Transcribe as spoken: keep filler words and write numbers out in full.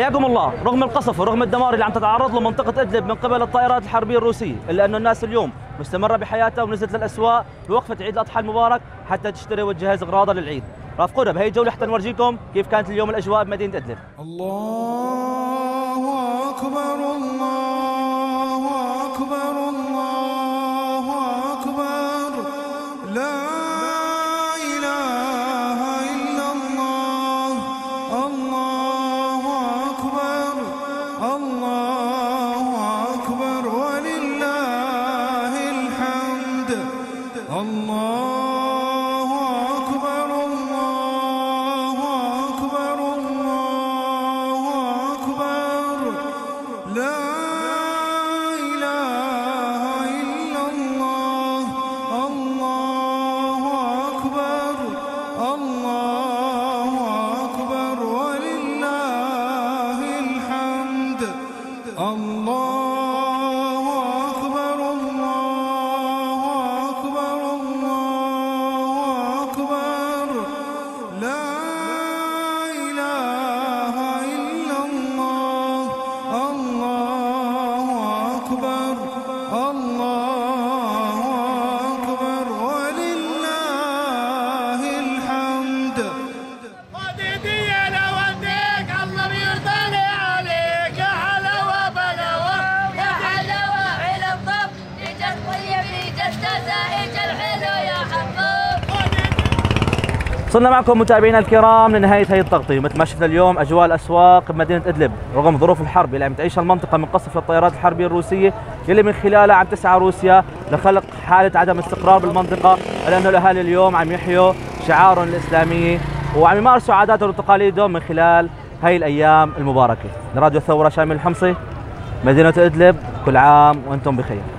حياكم الله. رغم القصف ورغم الدمار اللي عم تتعرض له منطقة إدلب من قبل الطائرات الحربية الروسية، إلا أنه الناس اليوم مستمرة بحياتها ونزلت للأسواق بوقفة عيد الأضحى المبارك حتى تشتري وتجهز أغراضها للعيد. رافقونا بهي الجولة حتى نورجيكم كيف كانت اليوم الأجواء بمدينة إدلب. الله أكبر الله أكبر الله أكبر، لا إله إلا الله. الله أكبر الله أكبر ولله الحمد. الله أكبر الله أكبر الله أكبر، لا إله إلا الله. الله أكبر الله أكبر ولله الحمد. الله أكبر الله أكبر الله أكبر، لا إله إلا الله. الله أكبر الله أكبر ولله الحمد. وديدي انا وديك الله بيرضى عليك، يا حلاوه بلاوه يا حلاوه على الطب، اجا الطيب اجا التازه اجا الحلو يا حبوب. وصلنا معكم متابعينا الكرام لنهاية هي التغطية. مثل ما شفنا اليوم أجواء الأسواق بمدينة إدلب رغم ظروف الحرب اللي عم تعيشها المنطقة من قصف الطائرات الحربية الروسية يلي من خلالها عم تسعى روسيا لخلق حالة عدم استقرار بالمنطقة، لأنه الأهالي اليوم عم يحيوا شعارهم الإسلامية وعم يمارسوا عاداتهم وتقاليدهم من خلال هي الأيام المباركة. لراديو الثورة شامل الحمصي، مدينة إدلب، كل عام وأنتم بخير.